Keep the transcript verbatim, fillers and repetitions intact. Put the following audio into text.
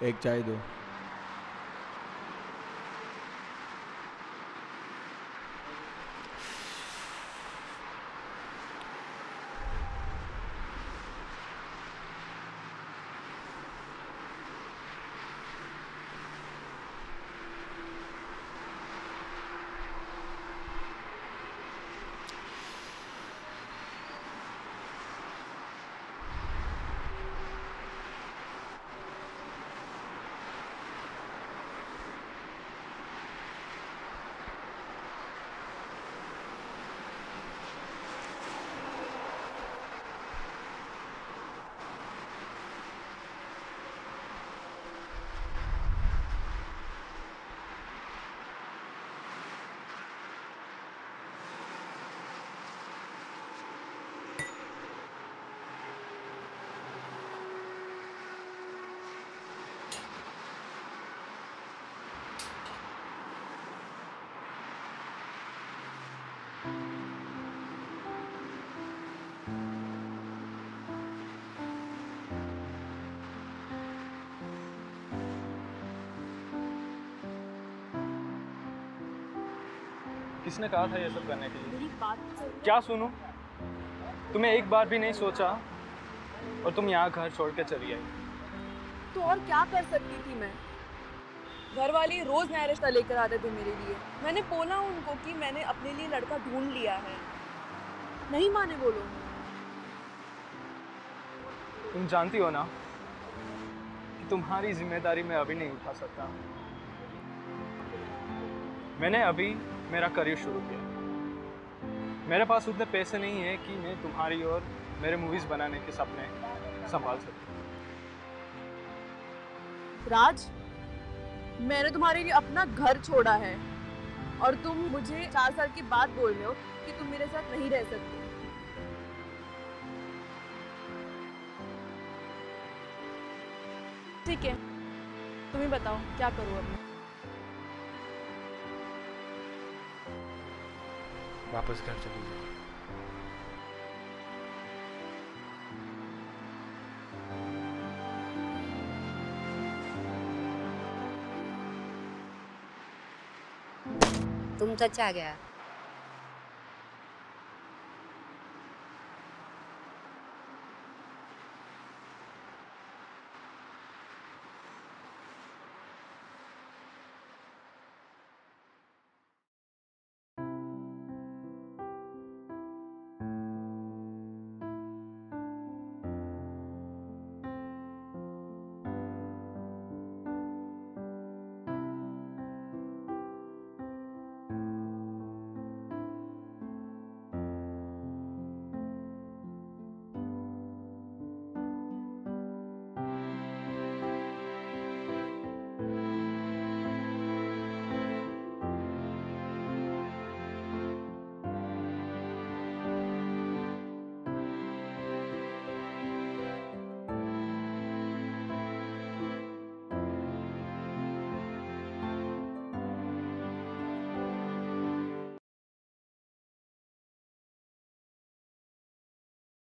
एक चाय दो। किसने कहा था ये सब करने के लिए? मेरी बात क्या सुनूं? तुम्हें एक बार भी नहीं सोचा और तुम यहाँ घर छोड़ के चली आई। तो और क्या कर सकती थी मैं? घर वाले रोज नया रिश्ता लेकर आते थे मेरे लिए। मैंने बोला उनको कि मैंने अपने लिए लड़का ढूंढ लिया है, नहीं माने वो लोग। तुम जानती हो ना कि तुम्हारी जिम्मेदारी मैं अभी नहीं उठा सकता। मैंने अभी मेरा करियर शुरू किया। मेरे पास उतने पैसे नहीं है कि मैं तुम्हारी और मेरे मूवीज बनाने के सपने संभाल सकूं। राज, मैंने तुम्हारे लिए अपना घर छोड़ा है और तुम मुझे चार साल के बाद बोल रहे हो कि तुम मेरे साथ नहीं रह सकती। ठीक है, तुम ही बताओ क्या करूं अब मैं? वापस घर चली जाओ। तुम सच आ गया।